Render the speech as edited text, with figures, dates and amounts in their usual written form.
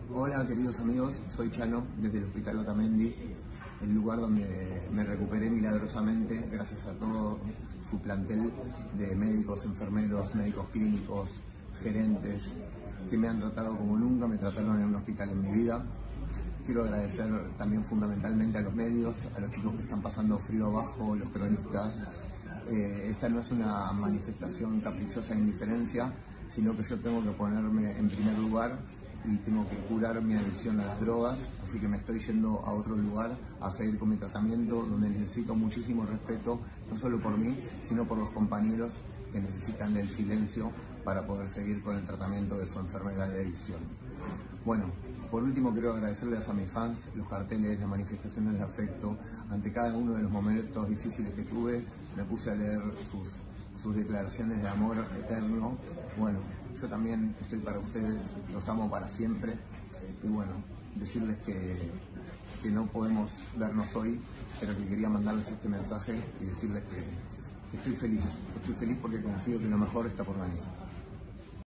Hola queridos amigos, soy Chano desde el Hospital Otamendi, el lugar donde me recuperé milagrosamente gracias a todo su plantel de médicos, enfermeros, médicos clínicos, gerentes que me han tratado como nunca me trataron en un hospital en mi vida. Quiero agradecer también fundamentalmente a los medios, a los chicos que están pasando frío abajo, los cronistas. Esta no es una manifestación caprichosa de indiferencia, sino que yo tengo que ponerme en primer lugar y tengo que curar mi adicción a las drogas, así que me estoy yendo a otro lugar a seguir con mi tratamiento, donde necesito muchísimo respeto, no solo por mí, sino por los compañeros que necesitan del silencio para poder seguir con el tratamiento de su enfermedad de adicción. Bueno, por último quiero agradecerles a mis fans, los carteles, las manifestaciones de afecto. Ante cada uno de los momentos difíciles que tuve, me puse a leer sus declaraciones de amor eterno. Bueno, yo también estoy para ustedes, los amo para siempre. Y bueno, decirles que no podemos vernos hoy, pero que quería mandarles este mensaje y decirles que estoy feliz porque confío que lo mejor está por venir.